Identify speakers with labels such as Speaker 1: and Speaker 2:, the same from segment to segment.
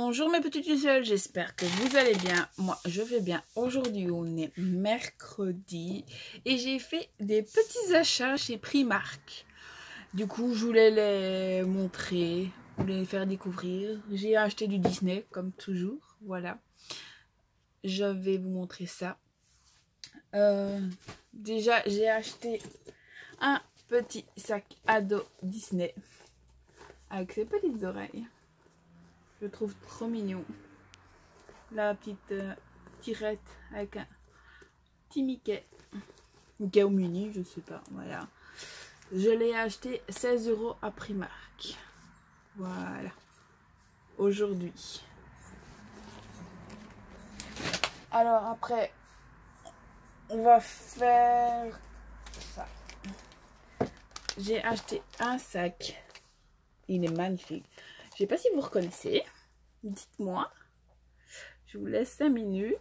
Speaker 1: Bonjour mes petites lucioles, j'espère que vous allez bien. Moi je vais bien. Aujourd'hui on est mercredi et j'ai fait des petits achats chez Primark. Du coup je voulais les montrer, je voulais les faire découvrir. J'ai acheté du Disney comme toujours, voilà. Je vais vous montrer ça. Déjà j'ai acheté un petit sac à dos Disney avec ses petites oreilles. Je trouve trop mignon. La petite tirette avec un petit Mickey. Mickey ou Mini, je sais pas. Voilà. Je l'ai acheté 16 € à Primark. Voilà. Aujourd'hui. Alors après, on va faire ça. J'ai acheté un sac. Il est magnifique. Je sais pas si vous reconnaissez. Dites-moi. Je vous laisse 5 minutes.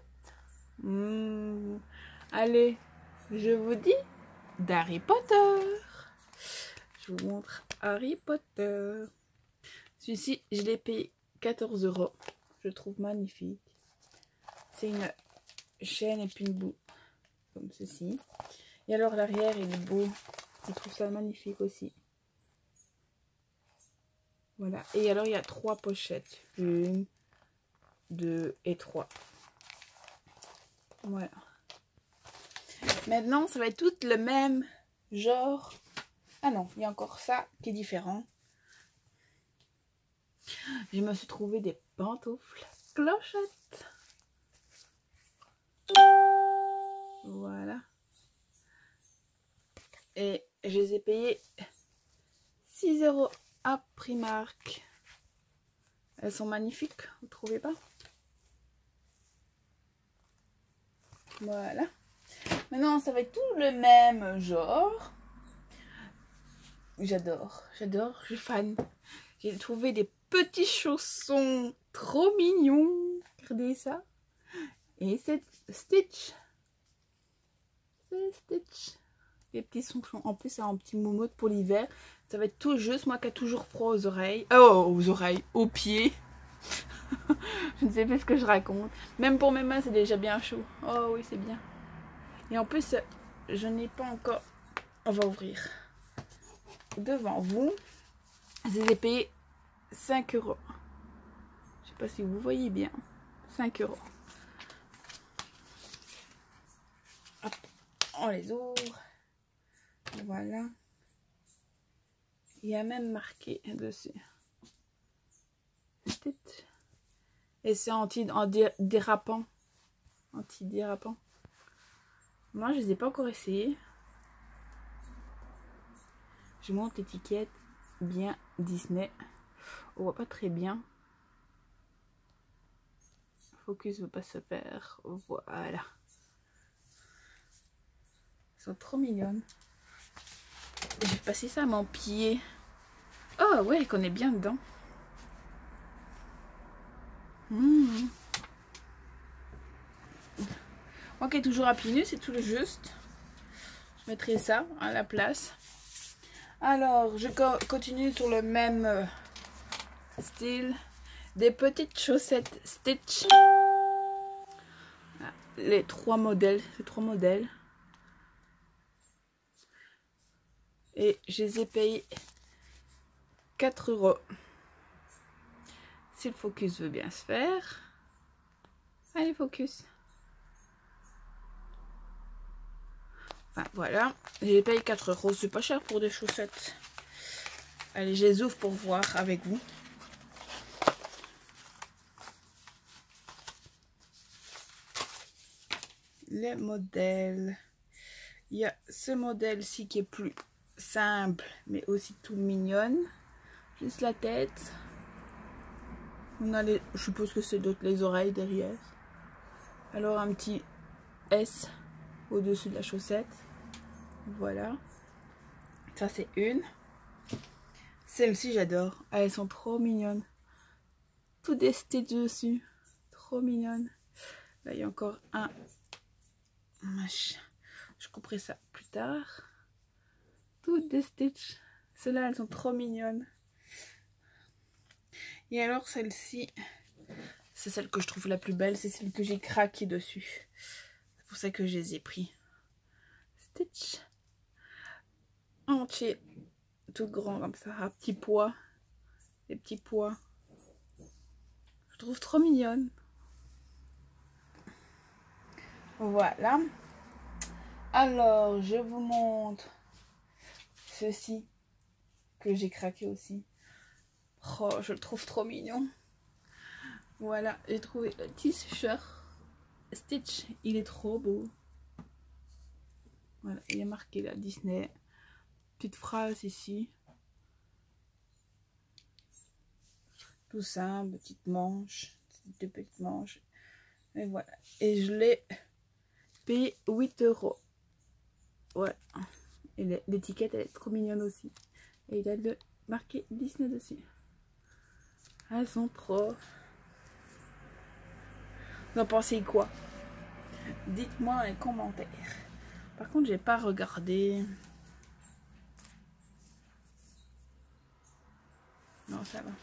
Speaker 1: Allez, je vous dis d'Harry Potter. Je vous montre Harry Potter. Celui-ci, je l'ai payé 14 €. Je le trouve magnifique. C'est une chaîne et puis une boue comme ceci. Et alors l'arrière, il est beau. Je trouve ça magnifique aussi. Voilà. Et alors, il y a 3 pochettes. 1, 2 et 3. Voilà. Maintenant, ça va être tout le même genre. Ah non, il y a encore ça qui est différent. Je me suis trouvé des pantoufles clochettes. Voilà. Et je les ai payées 6 € à Primark. Elles sont magnifiques, vous trouvez pas? Voilà. Maintenant, ça va être tout le même genre. J'adore, je suis fan. J'ai trouvé des petits chaussons trop mignons. Regardez ça. Et c'est Stitch. C'est Stitch. Les petits chaussons. En plus, c'est un petit moumoute pour l'hiver. Ça va être tout juste. Moi qui ai toujours froid aux oreilles. Oh, aux oreilles, aux pieds. Je ne sais plus ce que je raconte. Même pour mes mains, c'est déjà bien chaud. Oh oui, c'est bien. Et en plus, je n'ai pas encore... On va ouvrir. Devant vous, je les ai payés 5 €. Je sais pas si vous voyez bien. 5 €. Hop, on les ouvre. Voilà. Il y a même marqué dessus. Et c'est anti-dérapant. Anti-dérapant. Moi, je les ai pas encore essayés. Je montre l'étiquette. Bien Disney. On voit pas très bien. Focus veut pas se faire. Voilà. Elles sont trop mignonnes. Je vais passer ça à mon pied. Oh ouais, qu'on est bien dedans. Ok, toujours à pieds nus, c'est tout le juste. Je mettrai ça à la place. Alors, je continue sur le même style. Des petites chaussettes Stitch. Les 3 modèles. C'est 3 modèles. Et je les ai payés 4 €. Si le focus veut bien se faire. Allez, focus. Enfin, voilà. J'ai payé 4 €. C'est pas cher pour des chaussettes. Allez, je les ouvre pour voir avec vous. Les modèles. Il y a ce modèle-ci qui est plus simple, mais aussi tout mignonne. Juste la tête. On a les, je suppose que c'est d'autres les oreilles derrière. Alors un petit S au-dessus de la chaussette. Voilà. Ça c'est une. Celle-ci j'adore. Ah, elles sont trop mignonnes. Tout des stitches dessus. Trop mignonnes. Là il y a encore un. Je couperai ça plus tard. Toutes des stitches. Celles-là elles sont trop mignonnes. Et alors celle-ci, C'est celle que je trouve la plus belle. C'est celle que j'ai craqué dessus. C'est pour ça que je les ai pris. Stitch. Entier. Tout grand comme ça. À petits pois. Des petits pois. Je trouve trop mignonne. Voilà. Alors, je vous montre ceci que j'ai craqué aussi. Oh, je le trouve trop mignon. Voilà, j'ai trouvé le t-shirt Stitch. Il est trop beau. Voilà, il est marqué là, Disney. Petite phrase ici. Tout simple, petite manche. Deux petites manches. Et voilà. Et je l'ai payé 8 €. Ouais. Et l'étiquette, elle est trop mignonne aussi. Et il a le marqué Disney dessus. Elles sont trop. Vous en pensez quoi? Dites-moi dans les commentaires. Par contre, j'ai pas regardé. Non, ça va.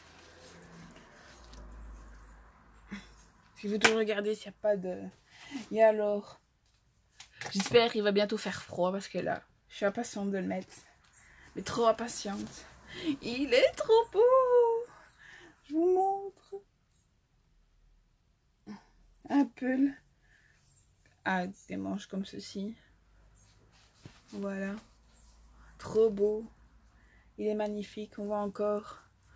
Speaker 1: Il faut toujours regarder s'il n'y a pas de... Et alors, j'espère qu'il va bientôt faire froid parce que là, je suis impatiente de le mettre. Mais trop impatiente. Il est trop beau. Je vous montre. Un pull. Ah, des manches comme ceci. Voilà. Trop beau. Il est magnifique. On voit encore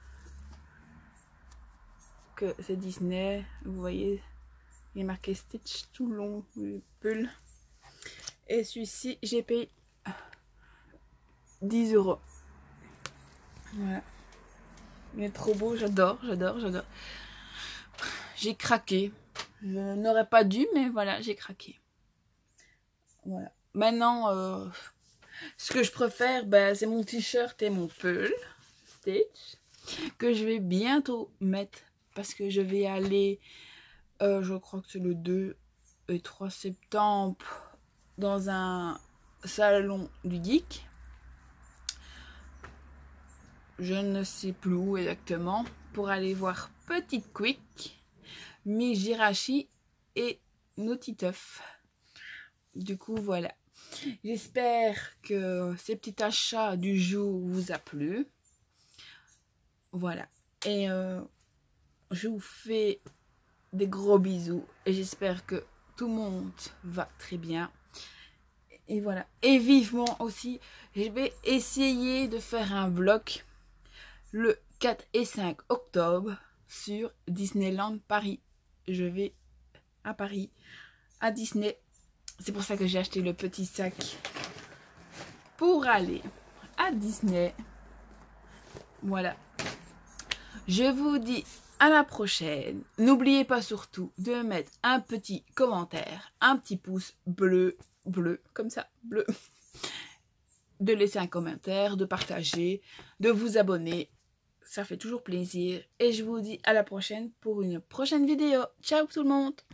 Speaker 1: que c'est Disney. Vous voyez, il est marqué Stitch tout long, le pull. Et celui-ci, j'ai payé 10 €. Voilà. Il est trop beau, j'adore, j'adore, j'adore. J'ai craqué. Je n'aurais pas dû, mais voilà, j'ai craqué. Voilà. Maintenant, ce que je préfère, c'est mon t-shirt et mon pull Stitch, que je vais bientôt mettre parce que je vais aller, je crois que c'est le 2 et 3 septembre, dans un salon du geek. Je ne sais plus où exactement, pour aller voir Petite Quick, Miss Jirachi et Naughty Tuff. Du coup, voilà. J'espère que ces petits achats du jour vous a plu. Voilà. Et je vous fais des gros bisous. Et j'espère que tout le monde va très bien. Et voilà. Et vivement aussi, je vais essayer de faire un vlog le 4 et 5 octobre sur Disneyland Paris. Je vais à Paris, à Disney. C'est pour ça que j'ai acheté le petit sac pour aller à Disney. Voilà. Je vous dis à la prochaine. N'oubliez pas surtout de mettre un petit commentaire, un petit pouce bleu, comme ça, bleu. De laisser un commentaire, de partager, de vous abonner. Ça fait toujours plaisir. Et je vous dis à la prochaine pour une prochaine vidéo. Ciao tout le monde!